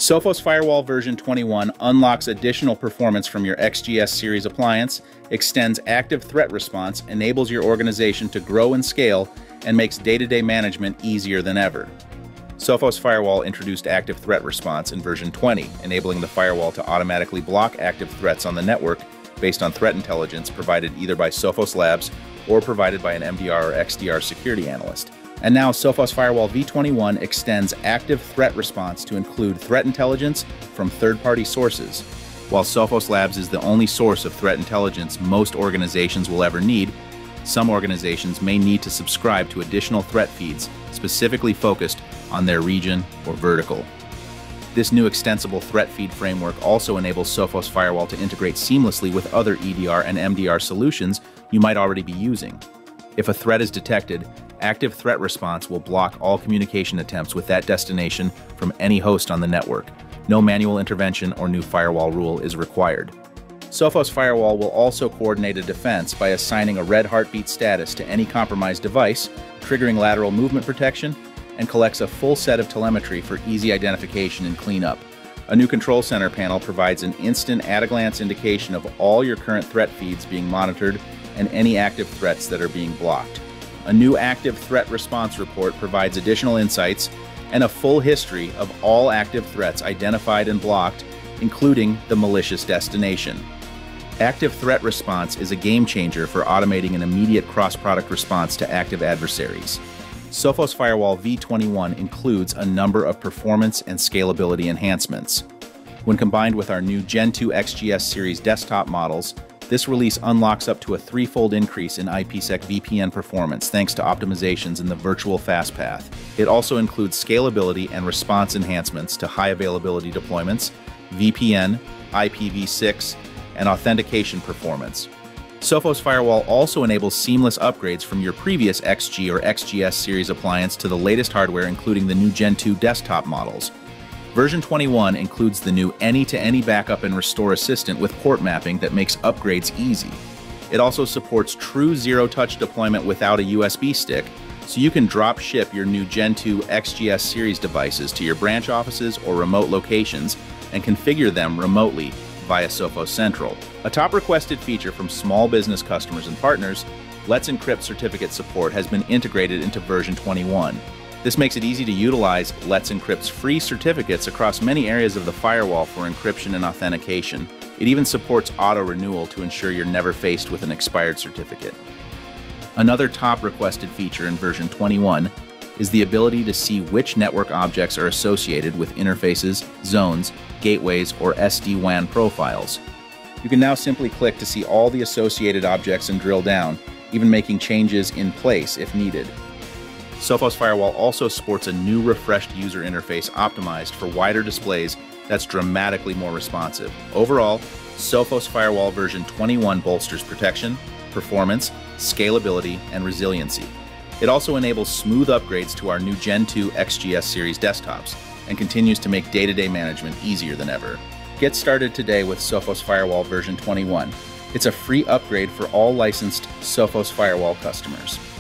Sophos Firewall version 21 unlocks additional performance from your XGS series appliance, extends active threat response, enables your organization to grow and scale, and makes day-to-day management easier than ever. Sophos Firewall introduced active threat response in version 20, enabling the firewall to automatically block active threats on the network based on threat intelligence provided either by Sophos Labs or provided by an MDR or XDR security analyst. And now Sophos Firewall v21 extends active threat response to include threat intelligence from third-party sources. While Sophos Labs is the only source of threat intelligence most organizations will ever need, some organizations may need to subscribe to additional threat feeds specifically focused on their region or vertical. This new extensible threat feed framework also enables Sophos Firewall to integrate seamlessly with other EDR and MDR solutions you might already be using. If a threat is detected, active threat response will block all communication attempts with that destination from any host on the network. No manual intervention or new firewall rule is required. Sophos Firewall will also coordinate a defense by assigning a red heartbeat status to any compromised device, triggering lateral movement protection, and collects a full set of telemetry for easy identification and cleanup. A new control center panel provides an instant at-a-glance indication of all your current threat feeds being monitored and any active threats that are being blocked. A new active threat response report provides additional insights and a full history of all active threats identified and blocked, including the malicious destination. Active threat response is a game changer for automating an immediate cross-product response to active adversaries. Sophos Firewall v21 includes a number of performance and scalability enhancements. When combined with our new Gen 2 XGS series desktop models, this release unlocks up to a threefold increase in IPsec VPN performance thanks to optimizations in the virtual fastpath. It also includes scalability and response enhancements to high availability deployments, VPN, IPv6, and authentication performance. Sophos Firewall also enables seamless upgrades from your previous XG or XGS series appliance to the latest hardware, including the new Gen 2 desktop models. Version 21 includes the new any-to-any backup and restore assistant with port mapping that makes upgrades easy. It also supports true zero-touch deployment without a USB stick, so you can drop ship your new Gen 2 XGS series devices to your branch offices or remote locations and configure them remotely via Sophos Central. A top requested feature from small business customers and partners, Let's Encrypt certificate support has been integrated into version 21. This makes it easy to utilize Let's Encrypt's free certificates across many areas of the firewall for encryption and authentication. It even supports auto-renewal to ensure you're never faced with an expired certificate. Another top requested feature in version 21 is the ability to see which network objects are associated with interfaces, zones, gateways, or SD-WAN profiles. You can now simply click to see all the associated objects and drill down, even making changes in place if needed. Sophos Firewall also sports a new refreshed user interface optimized for wider displays that's dramatically more responsive. Overall, Sophos Firewall version 21 bolsters protection, performance, scalability, and resiliency. It also enables smooth upgrades to our new Gen 2 XGS series desktops and continues to make day-to-day management easier than ever. Get started today with Sophos Firewall version 21. It's a free upgrade for all licensed Sophos Firewall customers.